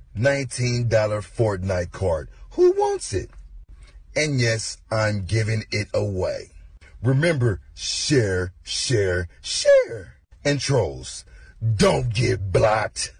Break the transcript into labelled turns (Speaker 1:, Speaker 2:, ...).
Speaker 1: $19 Fortnite card. Who wants it? And yes, I'm giving it away. Remember, share, share, share. And trolls, don't get blocked.